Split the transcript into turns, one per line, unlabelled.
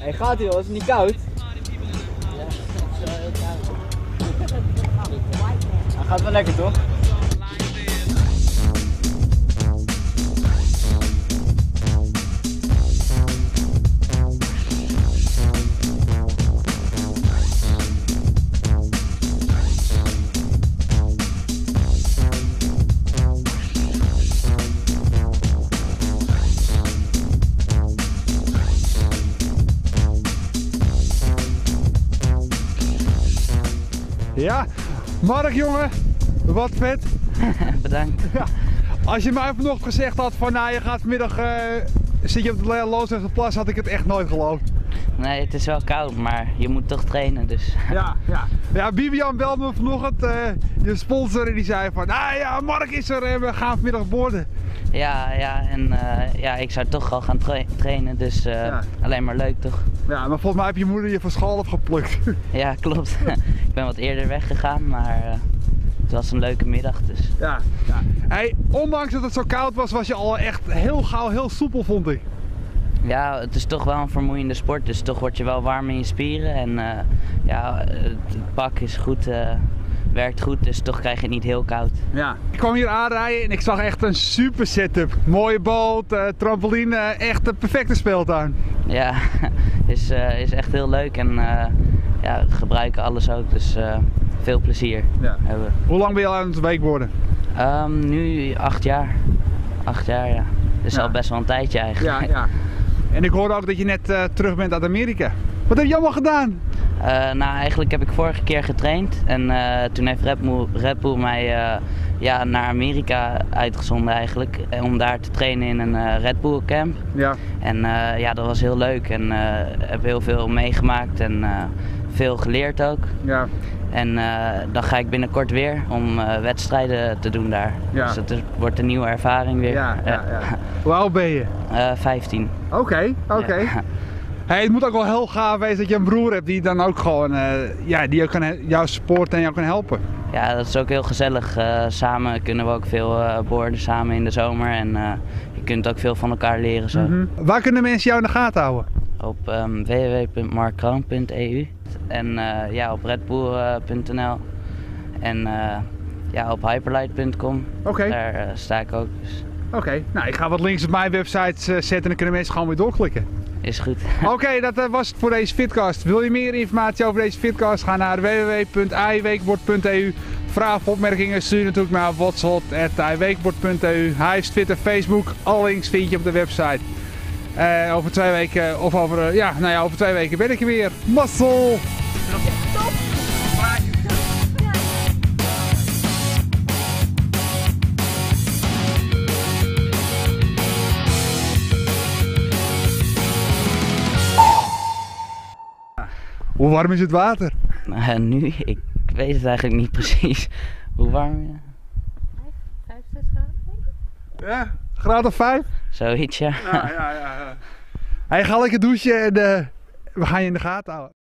Hij gaat hier, is het niet koud?
Ja, het is wel heel koud.
Hij gaat wel lekker toch?
Ja, Mark jongen, wat vet.
Bedankt.
Ja. Als je mij vanochtend gezegd had van nou je gaat vanmiddag zit je op de Loosdrechtse had ik het echt nooit geloofd.
Nee, het is wel koud, maar je moet toch trainen dus.
Ja, Bibian belde me vanochtend, je sponsor, en die zei van ah ja, Mark is er en we gaan vanmiddag boorden.
Ja, en ik zou toch al gaan trainen, dus alleen maar leuk toch?
Ja, maar volgens mij heb je moeder je van school afgeplukt.
Ja, klopt. Ik ben wat eerder weggegaan, maar het was een leuke middag dus.
Ja. Hey, ondanks dat het zo koud was, was je al echt heel gauw heel soepel, vond ik.
Ja, het is toch wel een vermoeiende sport, dus toch word je wel warm in je spieren en het pak is goed, werkt goed, dus toch krijg je het niet heel koud.
Ja. Ik kwam hier aanrijden en ik zag echt een super setup. Mooie boot, trampoline, echt een perfecte speeltuin.
Ja, is echt heel leuk en we gebruiken alles ook, dus veel plezier hebben.
Hoe lang ben je al aan het wakeboarden?
Nu 8 jaar. 8 jaar, ja. Dus al best wel een tijdje eigenlijk.
Ja. En ik hoorde ook dat je net terug bent uit Amerika. Wat heb je allemaal gedaan?
Nou, eigenlijk heb ik vorige keer getraind en toen heeft Red Bull mij naar Amerika uitgezonden eigenlijk. Om daar te trainen in een Red Bull camp. Ja. En dat was heel leuk en heb heel veel meegemaakt en veel geleerd ook. Ja. En dan ga ik binnenkort weer om wedstrijden te doen daar. Ja. Dus het wordt een nieuwe ervaring weer.
Ja. Hoe oud ben je?
15.
Oké. Ja. Hey, het moet ook wel heel gaaf wezen dat je een broer hebt die dan ook gewoon die ook jou supporten en jou kan helpen.
Ja, dat is ook heel gezellig. Samen kunnen we ook veel boorden samen in de zomer en je kunt ook veel van elkaar leren zo.
Waar kunnen mensen jou in de gaten houden?
Op www.markkroon.eu en op redbull.nl en op hyperlight.com. Daar sta ik ook. Dus.
Oké, nou ik ga wat links op mijn website zetten en dan kunnen mensen gewoon weer doorklikken.
Is goed.
Oké, dat was het voor deze Fitcast. Wil je meer informatie over deze Fitcast? Ga naar www.iweekbord.eu. Vragen of opmerkingen stuur je natuurlijk naar whatshot@iweekbord.eu. Hij heeft Twitter, Facebook. Alle links vind je op de website. Over 2 weken of over 2 weken ben ik er weer. Mazzel! Hoe warm is het water?
Nu? Ik weet het eigenlijk niet precies. Hoe warm?
5, 6 graden denk ik.
Ja, graad of 5?
Zoiets, ja.
Ja. Hij gaat lekker douchen en we gaan je in de gaten houden.